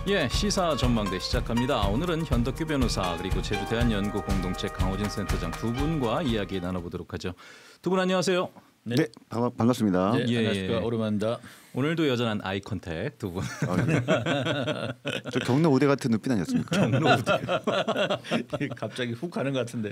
예, 시사 전망대 시작합니다. 오늘은 현덕규 변호사 그리고 제주 대한연구 공동체 강호진 센터장 두 분과 이야기 나눠보도록 하죠. 두 분 안녕하세요. 네, 반갑습니다. 네, 예, 안녕하십니까. 예. 오랜만입니다. 오늘도 여전한 아이 컨택 두 분. 저 경로 우대 같은 눈빛 아니었습니까? 경로 우대. 갑자기 훅 가는 것 같은데.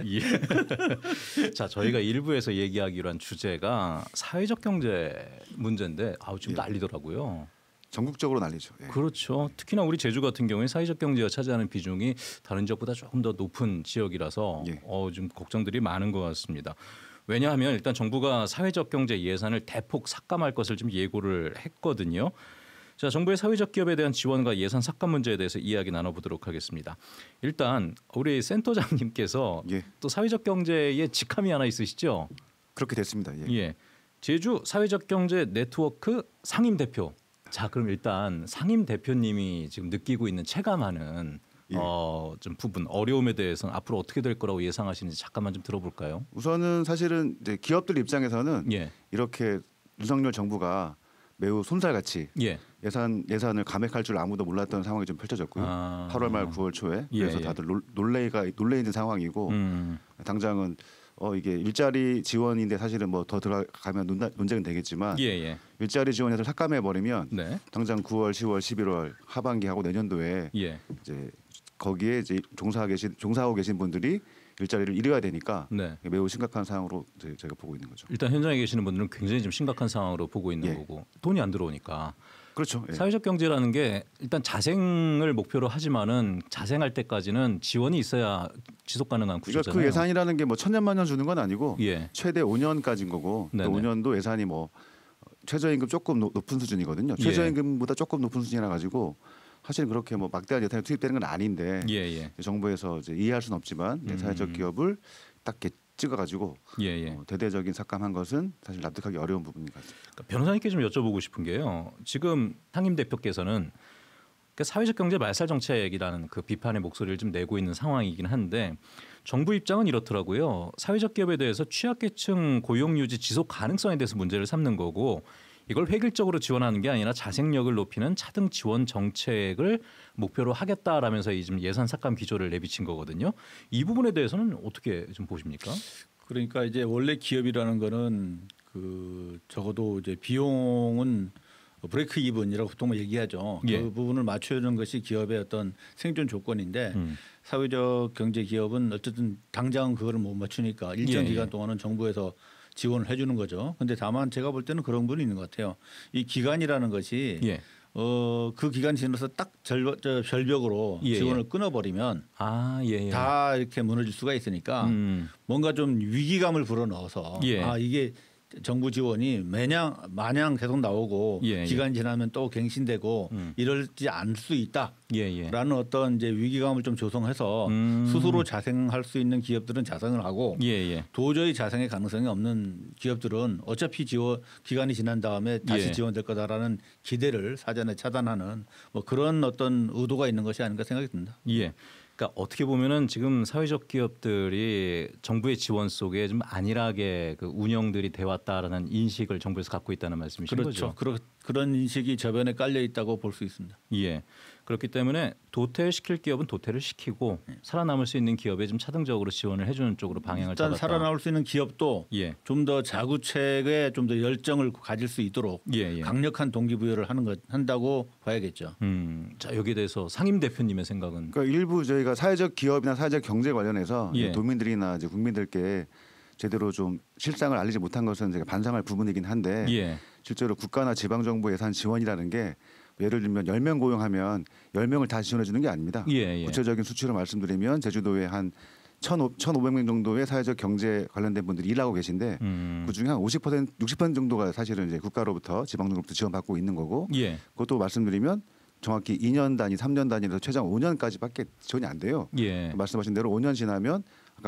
예. 자, 저희가 일부에서 얘기하기로 한 주제가 사회적 경제 문제인데 지금 난리더라고요. 전국적으로 난리죠. 예. 그렇죠. 특히나 우리 제주 같은 경우에 사회적 경제가 차지하는 비중이 다른 지역보다 조금 더 높은 지역이라서 예. 좀 걱정들이 많은 것 같습니다. 왜냐하면 일단 정부가 사회적 경제 예산을 대폭 삭감할 것을 좀 예고를 했거든요. 자, 정부의 사회적 기업에 대한 지원과 예산 삭감 문제에 대해서 이야기 나눠보도록 하겠습니다. 일단 우리 센터장님께서 예. 또 사회적 경제에 직함이 하나 있으시죠? 그렇게 됐습니다. 예. 예. 제주 사회적 경제 네트워크 상임 대표. 자, 그럼 일단 상임 대표님이 지금 느끼고 있는 체감하는 예. 좀 부분 어려움에 대해서는 앞으로 어떻게 될 거라고 예상하시는지 잠깐만 좀 들어볼까요? 우선은 사실은 이제 기업들 입장에서는 예. 이렇게 윤석열 정부가 매우 솜살같이 예. 예산을 감액할 줄 아무도 몰랐던 상황이 좀 펼쳐졌고요. 8월 말 9월 초에 예, 그래서 예. 다들 놀래 있는 상황이고 당장은 이게 일자리 지원인데 사실은 뭐 더 들어가면 논쟁은 되겠지만 예, 예. 일자리 지원에서 삭감해 버리면 네. 당장 9월, 10월, 11월 하반기하고 내년도에 예. 이제 거기에 이제 종사하고 계신 분들이 일자리를 잃어야 되니까 네. 매우 심각한 상황으로 이제 제가 보고 있는 거죠. 일단 현장에 계시는 분들은 굉장히 좀 심각한 상황으로 보고 있는 예. 거고 돈이 안 들어오니까 그렇죠. 예. 사회적 경제라는 게 일단 자생을 목표로 하지만은 자생할 때까지는 지원이 있어야 지속 가능한 그러니까 구조잖아요. 그 예산이라는 게 뭐 천년만년 주는 건 아니고 예. 최대 5년까지인 거고 또 네네. 5년도 예산이 뭐 최저임금 조금 높은 수준이거든요. 예. 최저임금보다 조금 높은 수준이라 가지고 사실 그렇게 뭐 막대한 예산이 투입되는 건 아닌데 예, 예. 정부에서 이제 이해할 수는 없지만 사회적 기업을 딱 이렇게 찍어가지고 예, 예. 대대적인 삭감한 것은 사실 납득하기 어려운 부분인 것 같습니다. 그러니까 변호사님께 좀 여쭤보고 싶은 게요. 지금 상임 대표께서는 사회적 경제 말살 정책이라는 그 비판의 목소리를 좀 내고 있는 상황이긴 한데 정부 입장은 이렇더라고요. 사회적 기업에 대해서 취약계층 고용 유지 지속 가능성에 대해서 문제를 삼는 거고 이걸 획일적으로 지원하는 게 아니라 자생력을 높이는 차등 지원 정책을 목표로 하겠다라면서 이 지금 예산 삭감 기조를 내비친 거거든요. 이 부분에 대해서는 어떻게 좀 보십니까? 그러니까 이제 원래 기업이라는 거는 그 적어도 이제 비용은 브레이크 이븐이라고 보통 얘기하죠. 예. 그 부분을 맞춰주는 것이 기업의 어떤 생존 조건인데 사회적 경제 기업은 어쨌든 당장은 그거를 못 맞추니까 일정 예, 기간 예. 동안은 정부에서 지원을 해주는 거죠. 근데 다만 제가 볼 때는 그런 부분이 있는 것 같아요. 이 기간이라는 것이 예. 그 기간이 지나서 딱 절벽으로 예, 지원을 끊어버리면 예, 예. 다 이렇게 무너질 수가 있으니까 뭔가 좀 위기감을 불어넣어서 예. 이게 정부 지원이 마냥 계속 나오고 예, 예. 기간이 지나면 또 갱신되고 이러지 않을 수 있다라는 예, 예. 어떤 이제 위기감을 좀 조성해서 스스로 자생할 수 있는 기업들은 자생을 하고 예, 예. 도저히 자생의 가능성이 없는 기업들은 어차피 기간이 지난 다음에 다시 예. 지원될 거다라는 기대를 사전에 차단하는 뭐 그런 어떤 의도가 있는 것이 아닌가 생각이 듭니다. 예. 그러니까 어떻게 보면은 지금 사회적 기업들이 정부의 지원 속에 좀 안일하게 그 운영들이 돼 왔다라는 인식을 정부에서 갖고 있다는 말씀이신 거죠. 그렇죠. 그런 인식이 저변에 깔려 있다고 볼 수 있습니다. 예. 그렇기 때문에 도태시킬 기업은 도태를 시키고 살아남을 수 있는 기업에 좀 차등적으로 지원을 해주는 쪽으로 방향을 일단 잡았다. 살아나올 수 있는 기업도 예. 좀 더 자구책에 좀 더 열정을 가질 수 있도록 예, 예. 강력한 동기부여를 한다고 봐야겠죠. 자, 여기에 대해서 상임 대표님의 생각은 그러니까 일부 저희가 사회적 기업이나 사회적 경제 관련해서 예. 도민들이나 이제 국민들께 제대로 좀 실상을 알리지 못한 것은 제가 반성할 부분이긴 한데 예. 실제로 국가나 지방 정부 예산 지원이라는 게 예를 들면 10명 고용하면 10명을 다 지원해 주는 게 아닙니다. 예, 예. 구체적인 수치로 말씀드리면 제주도에 한 1,500명 정도의 사회적 경제 관련된 분들이 일하고 계신데 그중에 한 50% 60% 정도가 사실은 이제 국가로부터 지방 정부로부터 지원받고 있는 거고 예. 그것도 말씀드리면 정확히 2년 단위, 3년 단위에서 최장 5년까지밖에 지원이 안 돼요. 예. 말씀하신 대로 5년 지나면 아까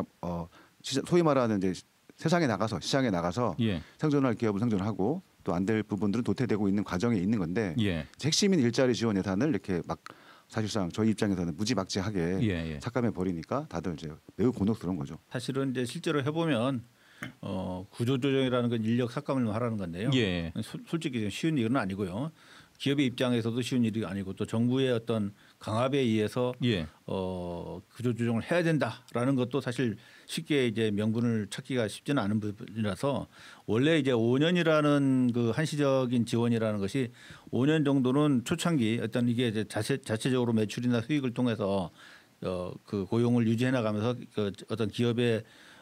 소위 말하는 이제 세상에 나가서 시장에 나가서 예. 생존할 기업은 생존하고 또 안 될 부분들은 도태되고 있는 과정에 있는 건데 예. 핵심인 일자리 지원 예산을 이렇게 막 사실상 저희 입장에서는 무지막지하게 예, 예. 삭감해 버리니까 다들 이제 매우 곤혹스러운 거죠. 사실은 이제 실제로 해보면 구조조정이라는 건 인력 삭감을 하라는 건데요. 예. 솔직히 쉬운 일은 아니고요. 기업의 입장에서도 쉬운 일이 아니고 또 정부의 어떤 강압에 의해서 예. 구조 조정을 해야 된다라는 것도 사실 쉽게 이제 명분을 찾기가 쉽지는 않은 부분이라서 원래 이제 5년이라는 그 한시적인 지원이라는 것이 5년 정도는 초창기 어떤 이게 이제 자체적으로 매출이나 수익을 통해서 그 고용을 유지해 나가면서 그 어떤 기업의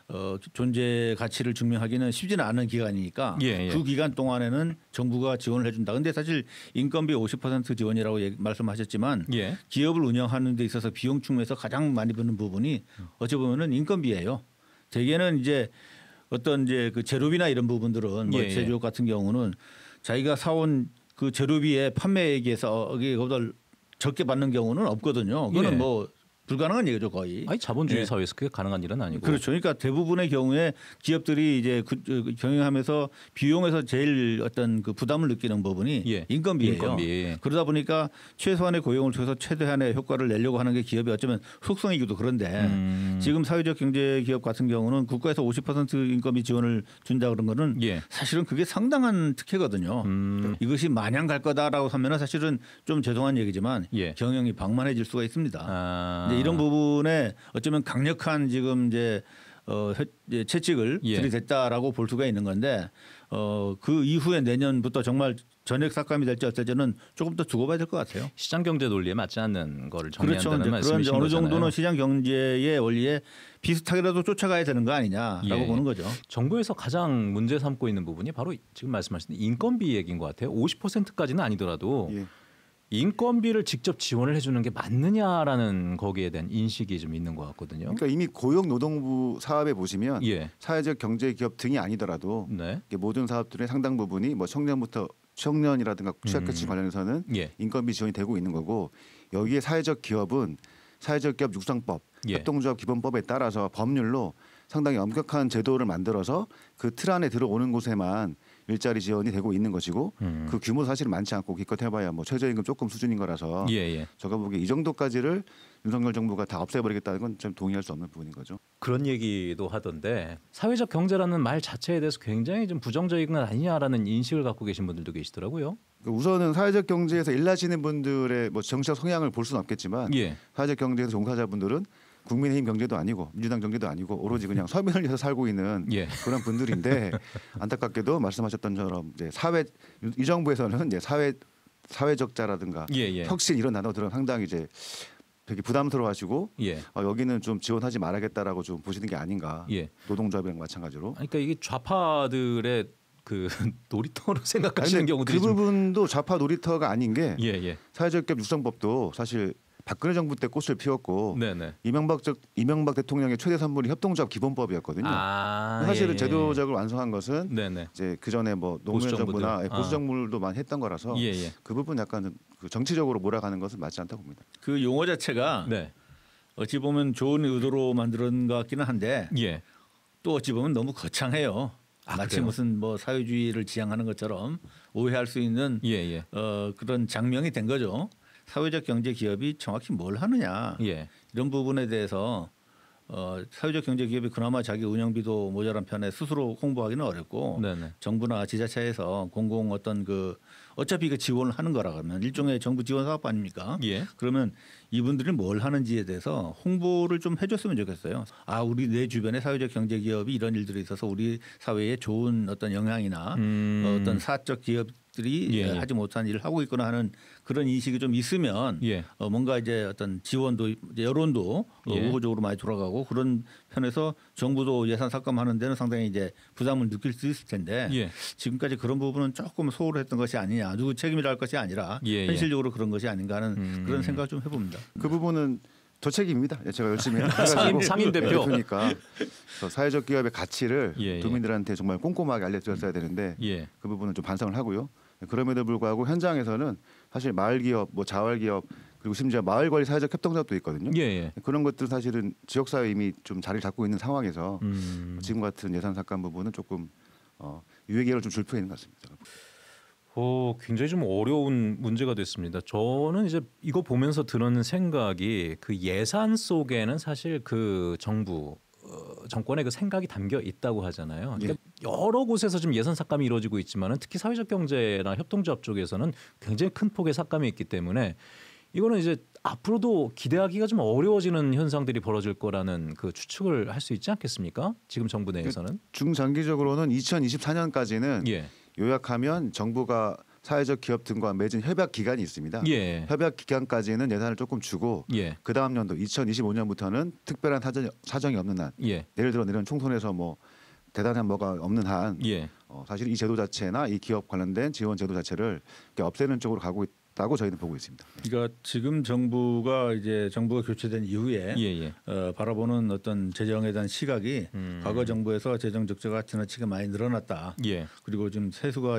존재 가치를 증명하기는 쉽지는 않은 기간이니까 예, 예. 그 기간 동안에는 정부가 지원을 해준다. 근데 사실 인건비 50% 지원이라고 말씀하셨지만 예. 기업을 운영하는 데 있어서 비용 측면에서 가장 많이 드는 부분이 어찌 보면은 인건비예요. 대개는 이제 어떤 이제 그 재료비나 이런 부분들은 뭐 예, 예. 제조업 같은 경우는 자기가 사온 그 재료비의 판매액에서 그보다 적게 받는 경우는 없거든요. 그거는 예. 뭐 불가능한 얘기죠 거의. 아니 자본주의 예. 사회에서 그게 가능한 일은 아니고. 그렇죠. 그러니까 대부분의 경우에 기업들이 이제 경영하면서 비용에서 제일 어떤 그 부담을 느끼는 부분이 예. 인건비예요. 인건비. 그러다 보니까 최소한의 고용을 통해서 최대한의 효과를 내려고 하는 게 기업이 어쩌면 속성이기도 그런데 지금 사회적 경제 기업 같은 경우는 국가에서 50% 인건비 지원을 준다 그런 거는 예. 사실은 그게 상당한 특혜거든요. 이것이 마냥 갈 거다라고 하면은 사실은 좀 죄송한 얘기지만 예. 경영이 방만해질 수가 있습니다. 아. 이런 부분에 어쩌면 강력한 지금 이제 채찍을 예. 들이댔다라고 볼 수가 있는 건데 그 이후에 내년부터 정말 전액 삭감이 될지 어떨지는 조금 더 두고 봐야 될 것 같아요. 시장 경제 논리에 맞지 않는 거를 그렇죠. 정리한다는 말씀이신 그런 어느 거잖아요. 정도는 시장 경제의 원리에 비슷하게라도 쫓아가야 되는 거 아니냐라고 예. 보는 거죠. 정부에서 가장 문제 삼고 있는 부분이 바로 지금 말씀하신 인건비 얘기인 것 같아요. 50%까지는 아니더라도 예. 인건비를 직접 지원을 해주는 게 맞느냐라는 거기에 대한 인식이 좀 있는 것 같거든요. 그러니까 이미 고용노동부 사업에 보시면 예. 사회적 경제 기업 등이 아니더라도 네. 모든 사업들의 상당 부분이 뭐 청년이라든가 취약계층 관련해서는 예. 인건비 지원이 되고 있는 거고 여기에 사회적 기업은 사회적 기업 육성법, 예. 협동조합 기본법에 따라서 법률로 상당히 엄격한 제도를 만들어서 그 틀 안에 들어오는 곳에만 일자리 지원이 되고 있는 것이고 그 규모 사실은 많지 않고 기껏 해봐야 뭐 최저임금 조금 수준인 거라서 예. 제가 보기에 이 정도까지를 윤석열 정부가 다 없애버리겠다는 건 좀 동의할 수 없는 부분인 거죠. 그런 얘기도 하던데 사회적 경제라는 말 자체에 대해서 굉장히 좀 부정적인 건 아니냐라는 인식을 갖고 계신 분들도 계시더라고요. 우선은 사회적 경제에서 일하시는 분들의 뭐 정치적 성향을 볼 수는 없겠지만 예. 사회적 경제에서 종사자분들은 국민의힘 경제도 아니고 민주당 경제도 아니고 오로지 그냥 서민을 위해서 살고 있는 예. 그런 분들인데 안타깝게도 말씀하셨던 처럼 이제 이 정부에서는 이제 사회적자라든가 예. 혁신 이런 단어들은 상당히 이제 되게 부담스러워하시고 예. 여기는 좀 지원하지 말아야겠다라고 좀 보시는 게 아닌가. 예. 노동조합이랑 마찬가지로. 그러니까 이게 좌파들의 그 놀이터로 생각하시는 아니, 경우들이 그 부분도 좌파 놀이터가 아닌 게 예. 사회적 기업 육성법도 사실 박근혜 정부 때 꽃을 피웠고 네네. 이명박 대통령의 최대 선물이 협동조합 기본법이었거든요. 사실은 예. 제도적으로 완성한 것은 네네. 이제 그 전에 뭐 노무현 정부나 보수정부들. 보수 정부도 많이 했던 거라서 예. 그 부분 약간 그 정치적으로 몰아가는 것은 맞지 않다고 봅니다. 그 용어 자체가 네. 어찌 보면 좋은 의도로 만드는 것 같기는 한데 예. 또 어찌 보면 너무 거창해요. 마치 그래요? 무슨 뭐 사회주의를 지향하는 것처럼 오해할 수 있는 예. 그런 장명이 된 거죠. 사회적 경제 기업이 정확히 뭘 하느냐 예. 이런 부분에 대해서 사회적 경제 기업이 그나마 자기 운영비도 모자란 편에 스스로 홍보하기는 어렵고 네네. 정부나 지자체에서 공공 어떤 그 어차피 그 지원을 하는 거라 그러면 일종의 정부 지원 사업 아닙니까? 예. 그러면 이분들이 뭘 하는지에 대해서 홍보를 좀 해줬으면 좋겠어요. 우리 내 주변에 사회적 경제 기업이 이런 일들이 있어서 우리 사회에 좋은 어떤 영향이나 어떤 사적 기업들이 예. 하지 못한 일을 하고 있거나 하는 그런 인식이 좀 있으면 예. 뭔가 이제 어떤 지원도 이제 여론도 예. 우호적으로 많이 돌아가고 그런 편에서 정부도 예산 삭감하는 데는 상당히 이제 부담을 느낄 수 있을 텐데 예. 지금까지 그런 부분은 조금 소홀했던 것이 아니냐 누구 책임이라 할 것이 아니라 예. 현실적으로 그런 것이 아닌가 하는 그런 생각 좀 해봅니다. 그 부분은 저 책임입니다. 제가 열심히 해가지고 상임 대표. 대표니까 사회적 기업의 가치를 예. 도민들한테 정말 꼼꼼하게 알려드렸어야 되는데 예. 그 부분은 좀 반성을 하고요. 그럼에도 불구하고 현장에서는 사실 마을 기업, 뭐 자활 기업 그리고 심지어 마을 관리 사회적 협동조합도 있거든요. 예. 그런 것들 사실은 지역 사회 이미 좀 자리를 잡고 있는 상황에서 지금 같은 예산 삭감 부분은 조금 유예기를 좀 줄 필요 있는 것 같습니다. 굉장히 좀 어려운 문제가 됐습니다. 저는 이제 이거 보면서 드는 생각이 그 예산 속에는 사실 그 정부 정권의 그 생각이 담겨 있다고 하잖아요. 예. 그러니까 여러 곳에서 지금 예산 삭감이 이루어지고 있지만은 특히 사회적 경제나 협동조합 쪽에서는 굉장히 큰 폭의 삭감이 있기 때문에 이거는 이제 앞으로도 기대하기가 좀 어려워지는 현상들이 벌어질 거라는 그 추측을 할 수 있지 않겠습니까? 지금 정부 내에서는. 중장기적으로는 2024년까지는 예. 요약하면 정부가 사회적 기업 등과 맺은 협약 기간이 있습니다. 예. 협약 기간까지는 예산을 조금 주고 예. 그 다음 연도 2025년부터는 특별한 사정이 없는 한 예. 예를 들어 내년 총선에서 뭐 대단한 뭐가 없는 한 예. 사실 이 제도 자체나 이 기업 관련된 지원 제도 자체를 이렇게 없애는 쪽으로 가고 있다고 저희는 보고 있습니다. 그러니까 지금 정부가 교체된 이후에 예. 바라보는 어떤 재정에 대한 시각이 과거 정부에서 재정 적자가 지나치게 많이 늘어났다. 예. 그리고 지금 세수가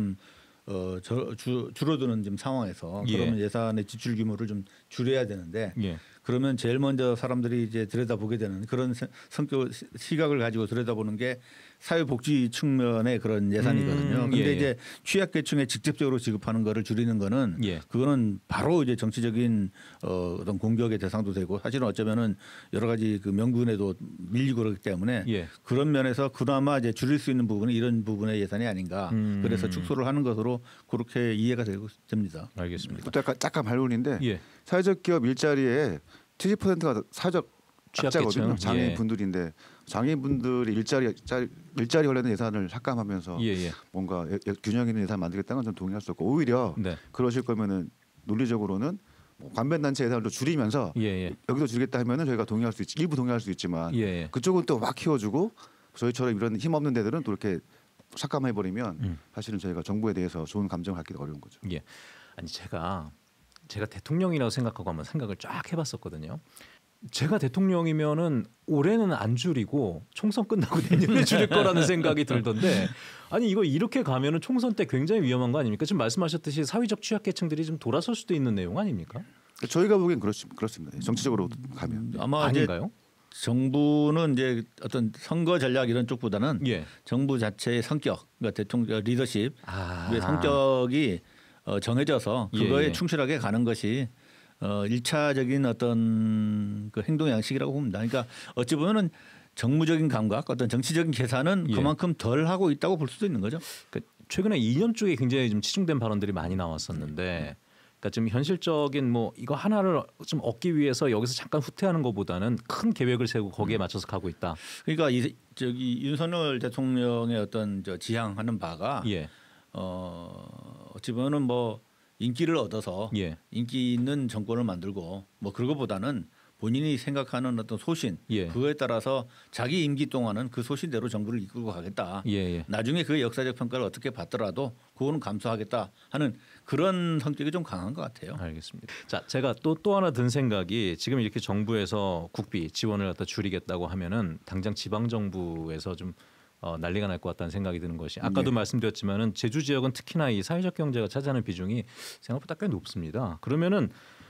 줄어드는 지금 상황에서 그러면 예산의 지출 규모를 좀 줄여야 되는데 예. 그러면 제일 먼저 사람들이 이제 들여다보게 되는 그런 성격 시각을 가지고 들여다보는 게 사회복지 측면의 그런 예산이거든요. 그런데 예. 이제 취약계층에 직접적으로 지급하는 거를 줄이는 거는 예. 그거는 바로 이제 정치적인 어떤 공격의 대상도 되고 사실은 어쩌면은 여러 가지 그 명분에도 밀리고 그렇기 때문에 예. 그런 면에서 그나마 이제 줄일 수 있는 부분은 이런 부분의 예산이 아닌가. 그래서 축소를 하는 것으로 그렇게 이해가 됩니다. 알겠습니다. 또 약간 발론인데 예. 사회적 기업 일자리에 70%가 사회적 취약계층. 약자거든요. 장애인 분들인데 장애인분들이 일자리 관련된 예산을 삭감하면서 예. 뭔가 균형 있는 예산 만들겠다는 건 좀 동의할 수 없고 오히려 네. 그러실 거면은 논리적으로는 뭐 관변단체 예산을 좀 줄이면서 예. 여기도 줄이겠다 하면은 저희가 동의할 수 있지 일부 동의할 수 있지만 예. 그쪽은 또 막 키워주고 저희처럼 이런 힘 없는 데들은 또 이렇게 삭감해버리면 사실은 저희가 정부에 대해서 좋은 감정을 갖기도 어려운 거죠. 예. 아니 제가 대통령이라고 생각하고 한번 생각을 쫙 해봤었거든요. 제가 대통령이면은 올해는 안 줄이고 총선 끝나고 내년에 줄일 거라는 생각이 들던데 아니 이거 이렇게 가면은 총선 때 굉장히 위험한 거 아닙니까? 지금 말씀하셨듯이 사회적 취약계층들이 좀 돌아설 수도 있는 내용 아닙니까? 저희가 보기엔 그렇습니다. 정치적으로 가면 아마 아닌가요? 정부는 이제 어떤 선거 전략 이런 쪽보다는 예. 정부 자체의 성격, 그러니까 대통령 리더십의 성격이 정해져서 그거에 예. 충실하게 가는 것이 일차적인 어떤 그 행동 양식이라고 봅니다. 그러니까 어찌 보면은 정무적인 감각, 어떤 정치적인 계산은 예. 그만큼 덜 하고 있다고 볼 수도 있는 거죠. 그러니까 최근에 2년 쪽에 굉장히 좀 치중된 발언들이 많이 나왔었는데, 그러니까 좀 현실적인 뭐 이거 하나를 좀 얻기 위해서 여기서 잠깐 후퇴하는 것보다는 큰 계획을 세우고 거기에 맞춰서 가고 있다. 그러니까 윤석열 대통령의 어떤 지향하는 바가 예. 어찌 보면은 뭐 인기를 얻어서 예. 인기 있는 정권을 만들고 뭐 그거보다는 본인이 생각하는 어떤 소신 예. 그거에 따라서 자기 임기 동안은 그 소신대로 정부를 이끌고 가겠다. 예. 나중에 그 역사적 평가를 어떻게 받더라도 그거는 감수하겠다 하는 그런 성격이 좀 강한 것 같아요. 알겠습니다. 자, 제가 또 하나 든 생각이 지금 이렇게 정부에서 국비 지원을 갖다 줄이겠다고 하면은 당장 지방 정부에서 좀 난리가 날 것 같다는 생각이 드는 것이 아까도 말씀드렸지만은 제주 지역은 특히나 이 사회적 경제가 차지하는 비중이 생각보다 꽤 높습니다. 그러면은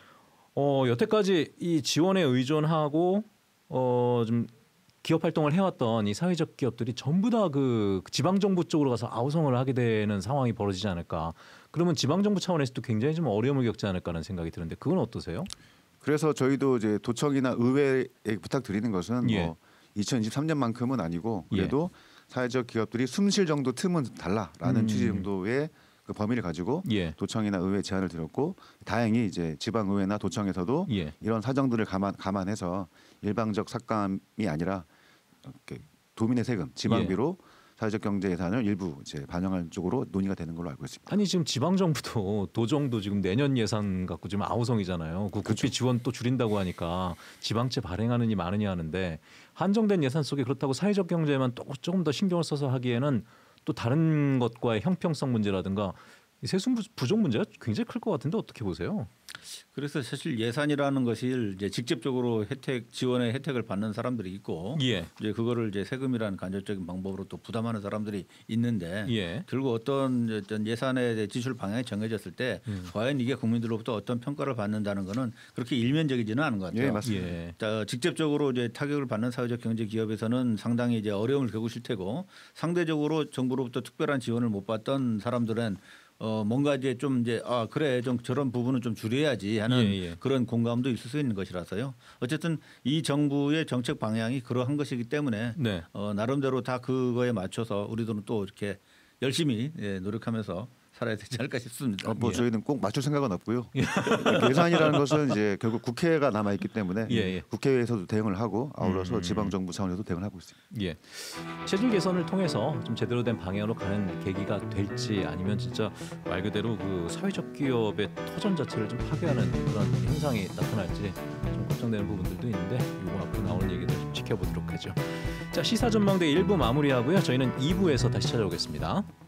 여태까지 이 지원에 의존하고 좀 기업 활동을 해왔던 이 사회적 기업들이 전부 다 그 지방 정부 쪽으로 가서 아우성을 하게 되는 상황이 벌어지지 않을까. 그러면 지방 정부 차원에서도 굉장히 좀 어려움을 겪지 않을까라는 생각이 드는데 그건 어떠세요? 그래서 저희도 이제 도청이나 의회에 부탁드리는 것은 예. 뭐 2023년만큼은 아니고 그래도 사회적 기업들이 숨쉴 정도 틈은 달라라는 취지 정도의 그 범위를 가지고 예. 도청이나 의회 제안을 드렸고 다행히 이제 지방의회나 도청에서도 예. 이런 사정들을 감안해서 일방적 삭감이 아니라 이렇게 도민의 세금 지방비로 사회적 경제 예산을 일부 이제 반영할 쪽으로 논의가 되는 걸로 알고 있습니다. 아니 지금 지방 정부도 도정도 지금 내년 예산 갖고 지금 아우성이잖아요. 그 국비 지원 또 줄인다고 하니까 지방채 발행하느니 마느니 하는데 한정된 예산 속에 그렇다고 사회적 경제에만 또 조금 더 신경을 써서 하기에는 또 다른 것과의 형평성 문제라든가 세수 부족 문제가 굉장히 클 것 같은데 어떻게 보세요? 그래서 사실 예산이라는 것을 이제 직접적으로 지원의 혜택을 받는 사람들이 있고 예. 이제 그거를 이제 세금이라는 간접적인 방법으로 또 부담하는 사람들이 있는데 예. 결국 어떤 예산의 지출 방향이 정해졌을 때 과연 이게 국민들로부터 어떤 평가를 받는다는 것은 그렇게 일면적이지는 않은 것 같아요. 예, 맞습니다. 예. 직접적으로 이제 타격을 받는 사회적 경제 기업에서는 상당히 이제 어려움을 겪으실 테고 상대적으로 정부로부터 특별한 지원을 못 받던 사람들은 뭔가 이제 좀 이제 그래 좀 저런 부분은 좀 줄여야지 하는 예. 그런 공감도 있을 수 있는 것이라서요. 어쨌든 이 정부의 정책 방향이 그러한 것이기 때문에 네. 나름대로 다 그거에 맞춰서 우리들은 또 이렇게 열심히 노력하면서 살아야 되지 않을까 싶습니다. 뭐 저희는 꼭 맞출 생각은 없고요. 예산이라는 것은 이제 결국 국회가 남아 있기 때문에 국회에서도 대응을 하고 아울러서 지방 정부 차원에서도 대응을 하고 있습니다. 예. 체질 개선을 통해서 좀 제대로 된 방향으로 가는 계기가 될지 아니면 진짜 말 그대로 그 사회적 기업의 터전 자체를 좀 파괴하는 그런 현상이 나타날지 좀 걱정되는 부분들도 있는데 이번 앞으로 나오는 얘기들 좀 지켜보도록 하죠. 자, 시사전망대 1부 마무리하고요. 저희는 2부에서 다시 찾아오겠습니다.